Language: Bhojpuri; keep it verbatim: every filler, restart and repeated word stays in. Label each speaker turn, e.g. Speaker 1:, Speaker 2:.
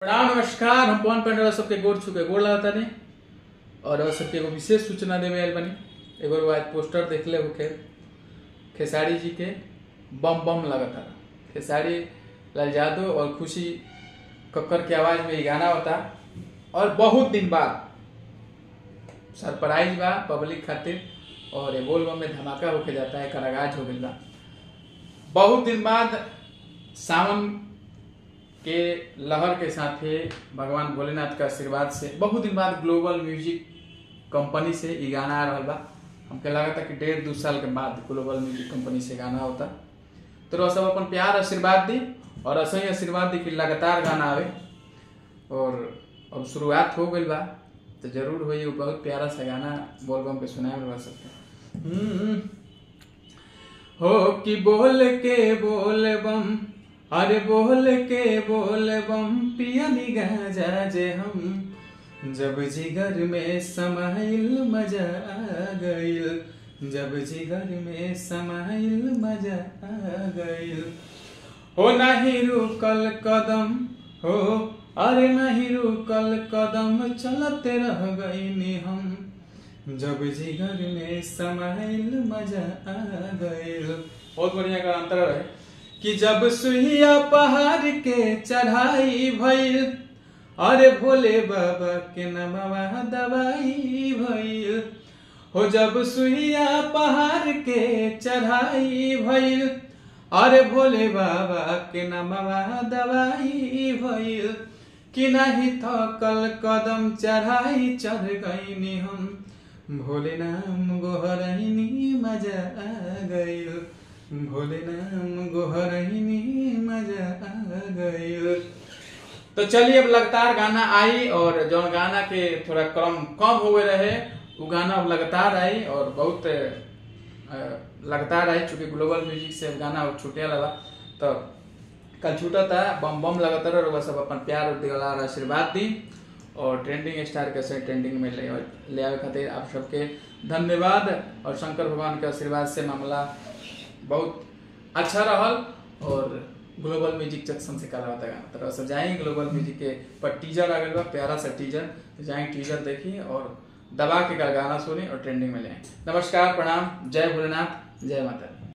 Speaker 1: प्रणाम नमस्कार। हम पवन पंडा सबके गोड़ छुके गोड़ लगाता नहीं और सबके एगो विशेष सूचना देवे आयल बनी। एगो आज पोस्टर देखले होके खेसारी जी के बम बम लगाता खेसारी लाल यादव और खुशी कक्कर की आवाज में ये गाना होता और बहुत दिन बाद सरप्राइज बा पब्लिक खातिर और ये बोल बम में धमाका होके जाता है। करागाज हो गया बहुत दिन बाद सावन के लहर के साथ ही भगवान भोलेनाथ का आशीर्वाद से बहुत दिन बाद ग्लोबल म्यूजिक कंपनी से ये गाना आ रहा बा। हमके लगा था कि डेढ़ दो साल के बाद ग्लोबल म्यूजिक कंपनी से गाना होता तो सब अपन प्यार आशीर्वाद दी और ऐसा ही आशीर्वाद दी कि लगातार गाना आवे और अब शुरुआत हो गई बा तो जरूर हो। बहुत प्यारा सा गाना बोल बम के सुनाए रह सकते हो कि बोल के बोल बम अरे बोल के बोल बम पियनी गाजा जे हम जब जिगर में समाइल मजा आ गइल जब जिगर में समाइल मजा आ गइल हो नहीं रुकल कदम हो अरे नहीं रुकल कदम चलते रह गइनी हम जब जिगर में समाइल मजा आ गइल। बहुत बढ़िया का अंतर है कि जब सुइया पहाड़ के चढ़ाई भइल अरे भोले बाबा के नमवा दवाई भइल हो जब सुइया पहाड़ के चढ़ाई भइल अरे भोले बाबा के नमवा दवाई भइल कि नहीं थकल कदम चढ़ाई चढ़ गईनी हम भोले नाम गोहरनी मजा आ गइल भोले नाम गोहरनी मजा आ गइल। तो चलिए अब लगातार गाना आई और जो गाना के थोड़ा क्रम कम हो गए रहे वो गाना अब लगातार आई और बहुत लगातार आई चूंकि ग्लोबल म्यूजिक से गाना छूटे लगा तो कल छूटा था बम बम लगातार और सब अपन प्यार दिला आशीर्वाद दी और ट्रेंडिंग स्टार कैसे ट्रेंडिंग में ले ले आवे खातिर आप सबके धन्यवाद और शंकर भगवान के आशीर्वाद से मामला बहुत अच्छा रहल और ग्लोबल म्यूजिक जंक्शन से कला होता गाना तो सब जाएंगे ग्लोबल म्यूजिक के पर टीजर आ गया बा प्यारा सा टीजर तो जाएंगे टीजर देखिए और दबा के गाना सुनी और ट्रेंडिंग में ले। नमस्कार प्रणाम जय भोलेनाथ जय माता।